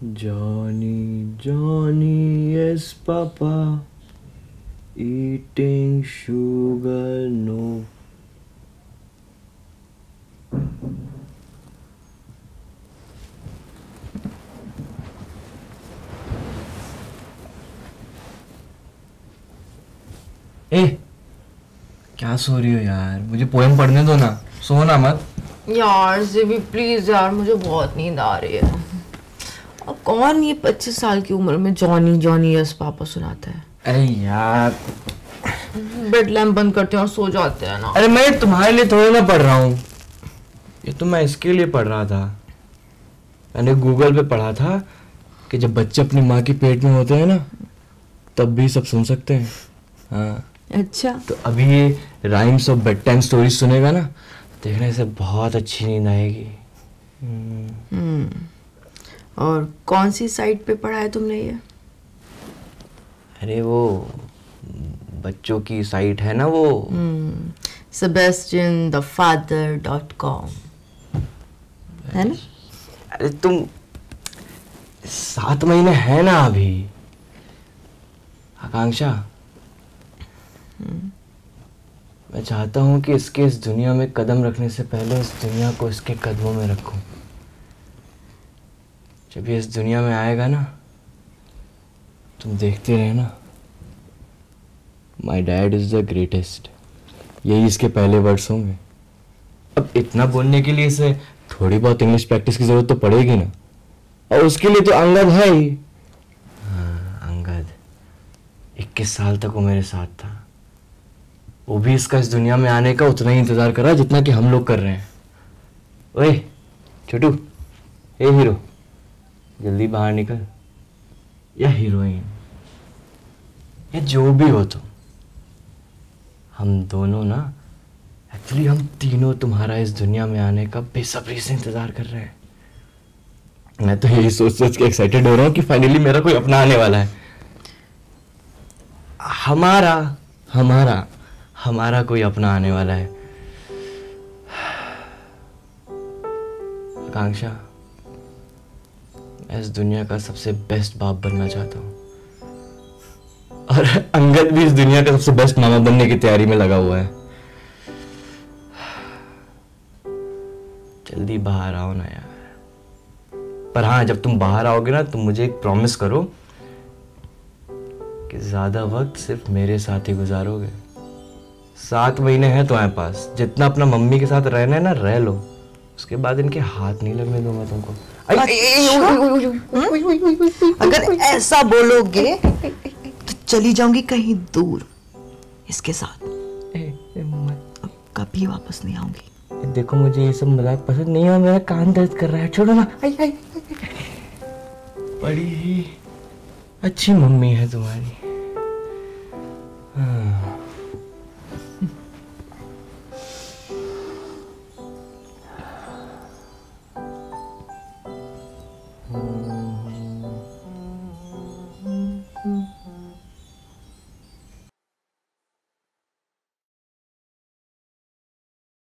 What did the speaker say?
Johnny, Johnny, yes, Papa. Eating sugar, no. ए, क्या सो रही हो यार? मुझे पोएम पढ़ने दो ना, सोना मत। यार ज़िबी प्लीज यार, मुझे बहुत नींद आ रही है। अब कौन ये 25 साल की उम्र में जॉनी जॉनी यस पापा सुनाता है? अरे यार, बेड लैम्प बंद करते हैं और सो जाते हैं ना। अरे मैं तुम्हारे लिए थोड़ी ना पढ़ रहा हूँ, ये तो मैं इसके लिए पढ़ रहा था। मैंने गूगल पे पढ़ा था कि जब बच्चे अपनी माँ की पेट में होते हैं ना, तब भी सब सुन सकते हैं। हाँ अच्छा, तो अभी ये राइम्स और बेड टाइम स्टोरी सुनेगा ना, देखने से बहुत अच्छी नींद आएगी। और कौन सी साइट पे पढ़ा है तुमने ये? अरे वो बच्चों की साइट है ना, वो sebastianthefather.com है ना? अरे तुम 7 महीने है ना अभी आकांक्षा। मैं चाहता हूँ कि इसके इस दुनिया में कदम रखने से पहले इस दुनिया को इसके कदमों में रखूं। जब ये इस दुनिया में आएगा ना, तुम देखते रहना। My dad is the greatest, यही इसके पहले वर्ड्स होंगे। अब इतना बोलने के लिए इसे थोड़ी बहुत इंग्लिश प्रैक्टिस की जरूरत तो पड़ेगी ना, और उसके लिए तो अंगद है ही। हाँ, अंगद 21 साल तक वो मेरे साथ था। वो भी इसका इस दुनिया में आने का उतना ही इंतजार कर रहा है जितना कि हम लोग कर रहे हैं। ओए छोटू, ए हीरो, जल्दी बाहर निकल। या हीरोइन, या जो भी हो तुम, हम दोनों ना, एक्चुअली हम तीनों तुम्हारा इस दुनिया में आने का बेसब्री से इंतजार कर रहे हैं। मैं तो यही सोच सोच के एक्साइटेड हो रहा हूँ कि फाइनली मेरा कोई अपना आने वाला है। हमारा कोई अपना आने वाला है। आकांक्षा, मैं इस दुनिया का सबसे बेस्ट बाप बनना चाहता हूँ, और अंगद भी इस दुनिया का सबसे बेस्ट मामा बनने की तैयारी में लगा हुआ है। जल्दी बाहर आओ ना यार। पर हाँ, जब तुम बाहर आओगे ना, तुम मुझे एक प्रॉमिस करो कि ज्यादा वक्त सिर्फ मेरे साथ ही गुजारोगे। 7 महीने हैं तुम्हारे पास, जितना अपना मम्मी के साथ रहना है ना रह लो, उसके बाद इनके हाथ नहीं लगने दूंगा तुमको। अगर ऐसा बोलोगे तो चली जाऊंगी कहीं दूर इसके साथ। अब कभी वापस नहीं आऊंगी। देखो, मुझे ये सब मजाक पसंद नहीं है, मेरा कान दर्द कर रहा है, छोड़ो ना। बड़ी ही अच्छी मम्मी है तुम्हारी। हाँ।